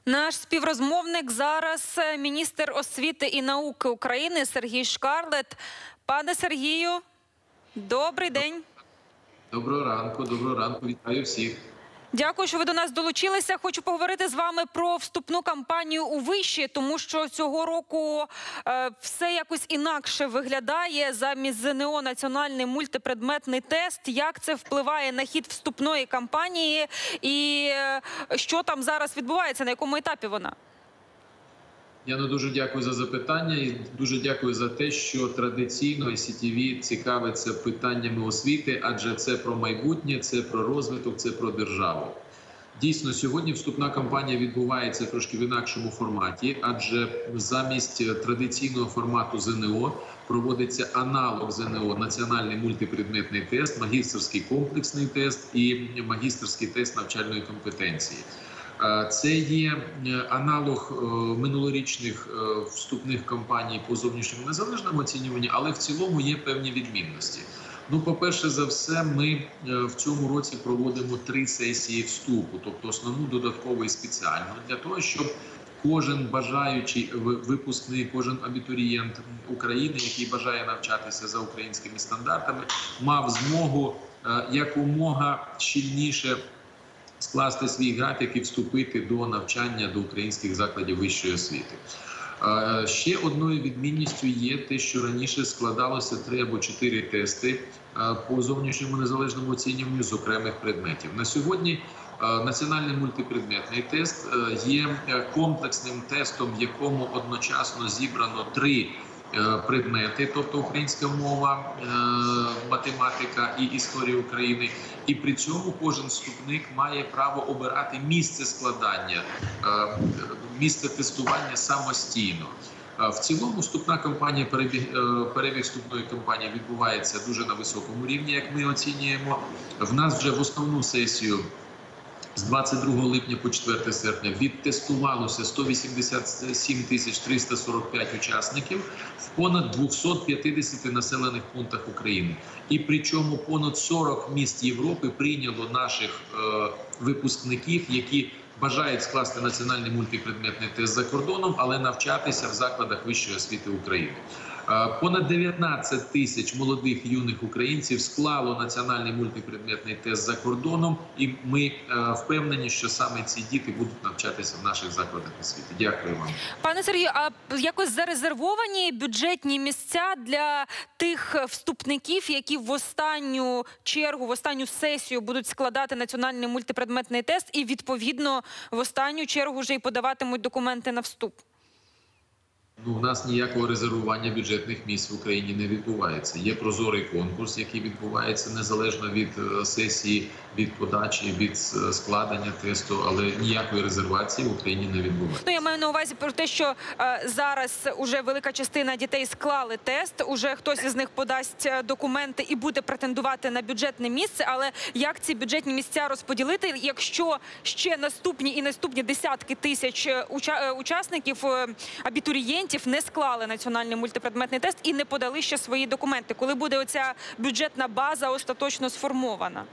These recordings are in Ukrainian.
Наш співрозмовник зараз міністр освіти і науки України Сергій Шкарлет. Пане Сергію, добрий день. Доброго ранку, вітаю всіх. Дякую, що ви до нас долучилися. Хочу поговорити з вами про вступну кампанію у виші, тому що цього року все якось інакше виглядає. Замість ЗНО національний мультипредметний тест. Як це впливає на хід вступної кампанії і що там зараз відбувається, на якому етапі вона? Яно, дуже дякую за запитання і дуже дякую за те, що традиційно СІТВ цікавиться питаннями освіти, адже це про майбутнє, це про розвиток, це про державу. Дійсно, сьогодні вступна кампанія відбувається трошки в інакшому форматі, адже замість традиційного формату ЗНО проводиться аналог ЗНО – національний мультипредметний тест, магістерський комплексний тест і магістерський тест навчальної компетенції. Це є аналог минулорічних вступних кампаній по зовнішньому незалежному оцінюванню, але в цілому є певні відмінності. Ну, по-перше за все, ми в цьому році проводимо 3 сесії вступу, тобто основну, додаткову і спеціальну, для того, щоб кожен бажаючий випускник, кожен абітурієнт України, який бажає навчатися за українськими стандартами, мав змогу якомога щільніше скласти свій графік і вступити до навчання до українських закладів вищої освіти. Ще одною відмінністю є те, що раніше складалося 3 або 4 тести по зовнішньому незалежному оцінюванню з окремих предметів. На сьогодні національний мультипредметний тест є комплексним тестом, в якому одночасно зібрано 3 предмети, тобто українська мова, математика і історія України. І при цьому кожен вступник має право обирати місце складання, місце тестування самостійно. В цілому вступна кампанія, перебіг вступної кампанії відбувається дуже на високому рівні, як ми оцінюємо. В нас вже в основну сесію з 22 липня по 4 серпня відтестувалося 187 345 учасників в понад 250 населених пунктах України. І причому понад 40 міст Європи прийняло наших випускників, які бажають скласти національний мультипредметний тест за кордоном, але навчатися в закладах вищої освіти України. Понад 19 тисяч молодих юних українців склало національний мультипредметний тест за кордоном, і ми впевнені, що саме ці діти будуть навчатися в наших закладах освіти. Дякую вам. Пане Сергію, а якось зарезервовані бюджетні місця для тих вступників, які в останню чергу, в останню сесію будуть складати національний мультипредметний тест і, відповідно, в останню чергу вже й подаватимуть документи на вступ? Ну, у нас ніякого резервування бюджетних місць в Україні не відбувається. Є прозорий конкурс, який відбувається незалежно від сесії, від подачі, від складення тесту, але ніякої резервації в Україні не відбувається. Ну, я маю на увазі про те, що зараз уже велика частина дітей склали тест, уже хтось із них подасть документи і буде претендувати на бюджетне місце, але як ці бюджетні місця розподілити, якщо ще наступні десятки тисяч учасників, абітурієнтів, не склали національний мультипредметний тест і не подали ще свої документи? Коли буде оця бюджетна база остаточно сформована?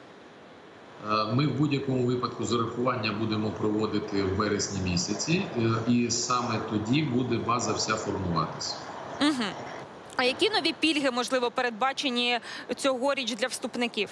Ми в будь-якому випадку зарахування будемо проводити в вересні місяці, і саме тоді буде база вся формуватися. Угу. А які нові пільги, можливо, передбачені цьогоріч для вступників?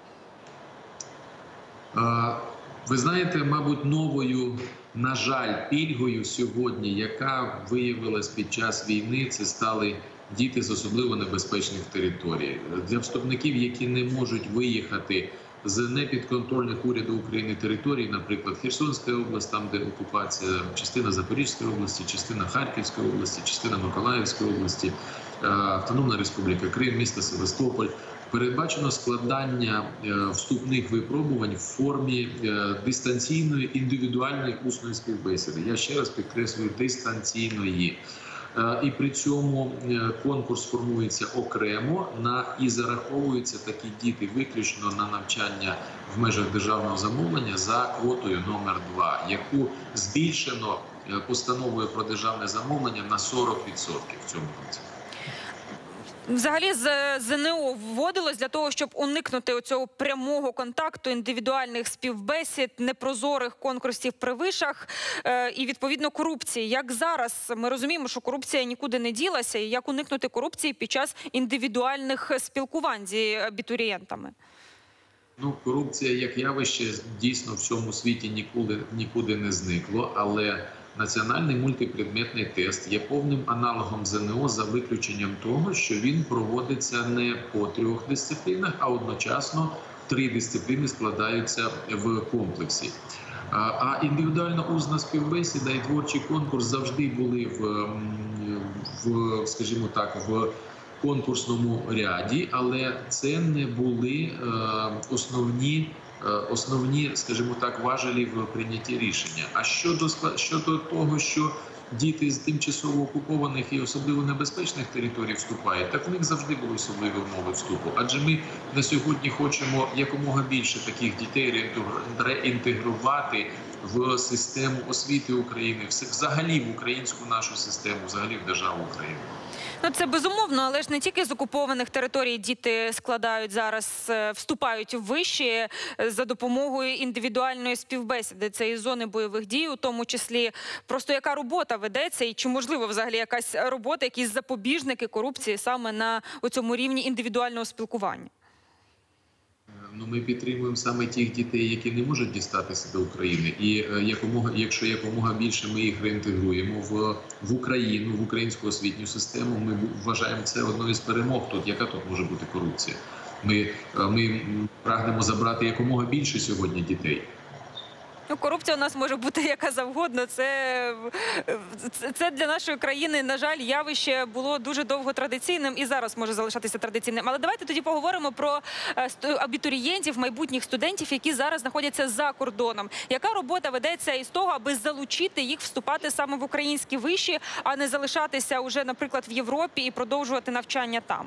Ви знаєте, мабуть, новою, на жаль, пільгою сьогодні, яка виявилась під час війни, це стали діти з особливо небезпечних територій. Для вступників, які не можуть виїхати з непідконтрольних уряду України територій, наприклад, Херсонська область, там, де окупація, частина Запорізької області, частина Харківської області, частина Миколаївської області, Автономна Республіка Крим, місто Севастополь, передбачено складання вступних випробувань в формі дистанційної індивідуальної усної співбесіди. Я ще раз підкреслюю, дистанційної. І при цьому конкурс формується окремо і зараховуються такі діти виключно на навчання в межах державного замовлення за квотою номер 2, яку збільшено постановою про державне замовлення на 40% в цьому році. Взагалі з ЗНО вводилось для того, щоб уникнути цього прямого контакту, індивідуальних співбесід, непрозорих конкурсів при вишах і, відповідно, корупції. Як зараз ми розуміємо, що корупція нікуди не ділася, і як уникнути корупції під час індивідуальних спілкувань з абітурієнтами? Ну, корупція як явище дійсно в цьому світі нікуди не зникло, але національний мультипредметний тест є повним аналогом ЗНО за виключенням того, що він проводиться не по 3 дисциплінах, а одночасно 3 дисципліни складаються в комплексі. А індивідуальна усна співбесіда і творчий конкурс завжди були скажімо так, в конкурсному ряді, але це не були основні, скажімо так, важелі в прийнятті рішення. А щодо того, що діти з тимчасово окупованих і особливо небезпечних територій вступають, так в них завжди були особливі умови вступу. Адже ми на сьогодні хочемо якомога більше таких дітей реінтегрувати в систему освіти України, взагалі в українську нашу систему, взагалі в державу України. Ну, це безумовно, але ж не тільки з окупованих територій діти складають зараз, вступають в виші за допомогою індивідуальної співбесіди. Це і зони бойових дій, у тому числі. Просто яка робота ведеться і чи можливо взагалі якась робота, якісь запобіжники корупції саме на цьому рівні індивідуального спілкування? Ну, ми підтримуємо саме тих дітей, які не можуть дістатися до України. І якщо якомога більше ми їх реінтегруємо в Україну, в українську освітню систему, ми вважаємо це одною з перемог тут. Яка тут може бути корупція? Ми прагнемо забрати якомога більше сьогодні дітей. Ну, корупція у нас може бути яка завгодно. Це для нашої країни, на жаль, явище було дуже довго традиційним і зараз може залишатися традиційним. Але давайте тоді поговоримо про абітурієнтів, майбутніх студентів, які зараз знаходяться за кордоном. Яка робота ведеться із того, аби залучити їх вступати саме в українські виші, а не залишатися уже, наприклад, в Європі і продовжувати навчання там?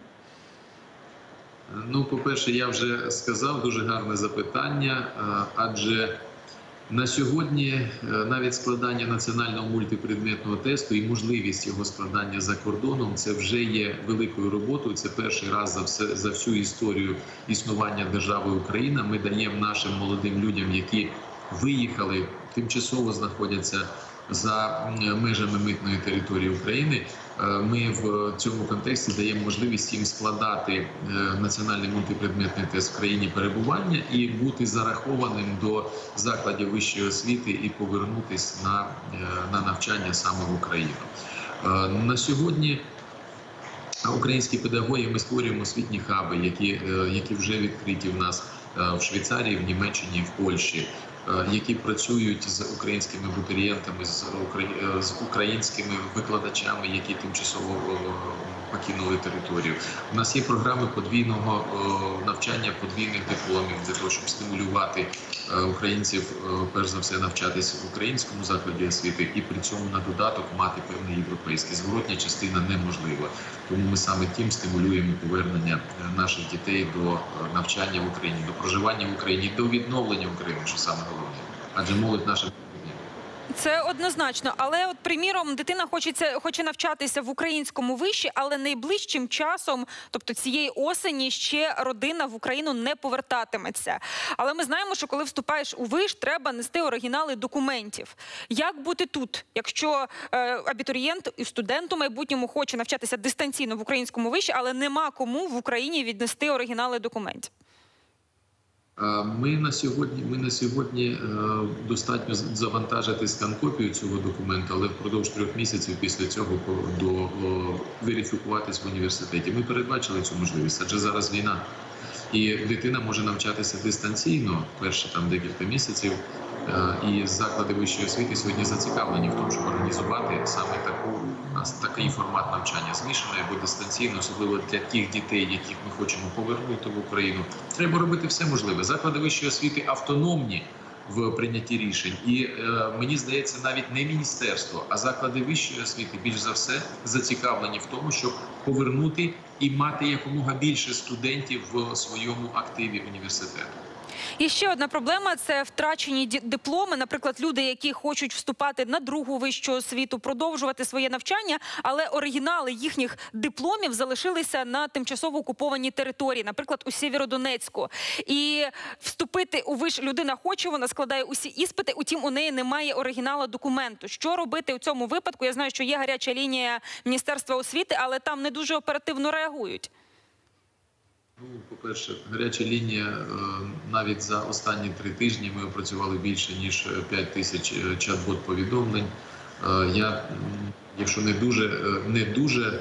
Ну, по-перше, я вже сказав, дуже гарне запитання, адже на сьогодні навіть складання національного мультипредметного тесту і можливість його складання за кордоном – це вже є великою роботою. Це перший раз за всю історію існування держави Україна ми даємо нашим молодим людям, які виїхали, тимчасово знаходяться за межами митної території України. Ми в цьому контексті даємо можливість їм складати національний мультипредметний тест в країні перебування і бути зарахованим до закладів вищої освіти і повернутися на навчання саме в Україну. На сьогодні українські педагоги, ми створюємо освітні хаби, які вже відкриті в нас в Швейцарії, в Німеччині, в Польщі, які працюють з українськими абітурієнтами, з українськими викладачами, які тимчасово покинули територію. У нас є програми подвійного навчання, подвійних дипломів для того, щоб стимулювати українців, перш за все, навчатися в українському закладі освіти і при цьому на додаток мати певний європейський. Зворотня частина неможлива. Тому ми саме тим стимулюємо повернення наших дітей до навчання в Україні, до проживання в Україні, до відновлення України, що саме головне. Адже молодь наша... Це однозначно. Але, от, приміром, дитина хоче навчатися в українському виші, але найближчим часом, тобто цієї осені, ще родина в Україну не повертатиметься. Але ми знаємо, що коли вступаєш у виш, треба нести оригінали документів. Як бути тут, якщо абітурієнт і студент у майбутньому хоче навчатися дистанційно в українському виші, але нема кому в Україні віднести оригінали документів? Ми на сьогодні достатньо завантажити скан-копію цього документу, але впродовж 3 місяців після цього верифікуватись в університеті. Ми передбачили цю можливість, адже зараз війна. І дитина може навчатися дистанційно перші декілька місяців. І заклади вищої освіти сьогодні зацікавлені в тому, щоб організувати саме такий формат навчання, змішаний або дистанційно, особливо для тих дітей, яких ми хочемо повернути в Україну. Треба робити все можливе. Заклади вищої освіти автономні в прийнятті рішень. І мені здається, навіть не міністерство, а заклади вищої освіти більш за все зацікавлені в тому, щоб повернути і мати якомога більше студентів в своєму активі університету. І ще одна проблема – це втрачені дипломи. Наприклад, люди, які хочуть вступати на другу вищу освіту, продовжувати своє навчання, але оригінали їхніх дипломів залишилися на тимчасово окупованій території, наприклад, у Сєвєродонецьку. І вступити у виш людина хоче, вона складає усі іспити, утім у неї немає оригіналу документу. Що робити у цьому випадку? Я знаю, що є гаряча лінія Міністерства освіти, але там не дуже оперативно реагують. Ну, по-перше, гаряча лінія, навіть за останні 3 тижні ми опрацювали більше, ніж 5 тисяч чат-бот-повідомлень. Якщо не дуже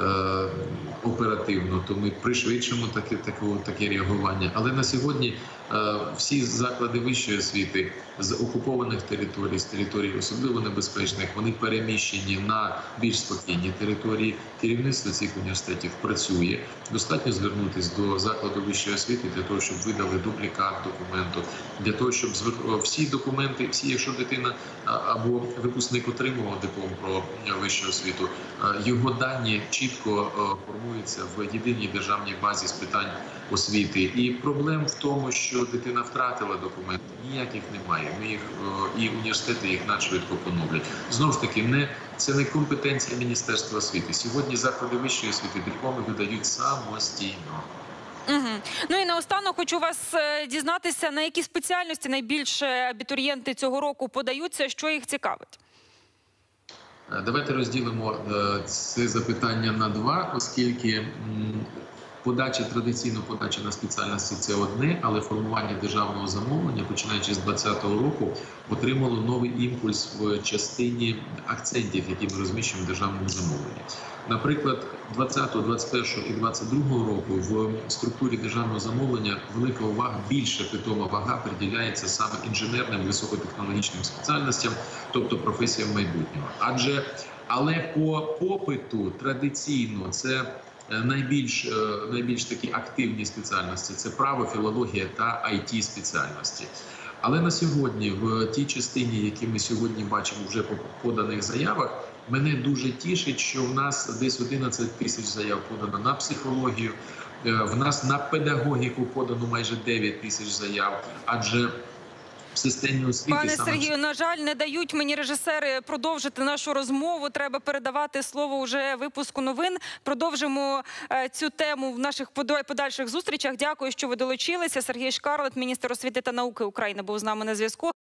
оперативно, то ми пришвидшимо таке реагування. Але на сьогодні всі заклади вищої освіти з окупованих територій, з територій особливо небезпечних, вони переміщені на більш спокійні території. Керівництво цих університетів працює. Достатньо звернутися до закладу вищої освіти для того, щоб видали дублікат документу, для того, щоб всі документи, якщо дитина або випускник отримував диплом про вищу освіту, його дані чітко формуються в єдиній державній базі з питань освіти. І проблем в тому, що дитина втратила документи, ніяких немає. Ми їх і університети їх надшвидко поновлять. Знову ж таки, це не компетенція Міністерства освіти. Сьогодні заклади вищої освіти дипломи видають самостійно. Ну і наостанок хочу вас дізнатися, на які спеціальності найбільше абітурієнти цього року подаються, що їх цікавить? Давайте розділимо це запитання на 2, оскільки традиційно подача на спеціальності – це одне, але формування державного замовлення, починаючи з 2020 року, отримало новий імпульс в частині акцентів, які ми розміщуємо в державному замовленні. Наприклад, 2020, 2021 і 2022 року в структурі державного замовлення велика увага, більша питома вага приділяється саме інженерним високотехнологічним спеціальностям, тобто професіям майбутнього. Але по попиту традиційно це найбільш такі активні спеціальності – це право, філологія та IT спеціальності. Але на сьогодні, в тій частині, які ми сьогодні бачимо вже по поданих заявах, мене дуже тішить, що в нас десь 11 тисяч заяв подано на психологію, в нас на педагогіку подано майже 9 тисяч заяв, адже в системі освіти... Пане Сергію, на жаль, не дають мені режисери продовжити нашу розмову. Треба передавати слово уже випуску новин. Продовжимо цю тему в наших подальших зустрічах. Дякую, що ви долучилися. Сергій Шкарлет, міністр освіти та науки України, був з нами на зв'язку.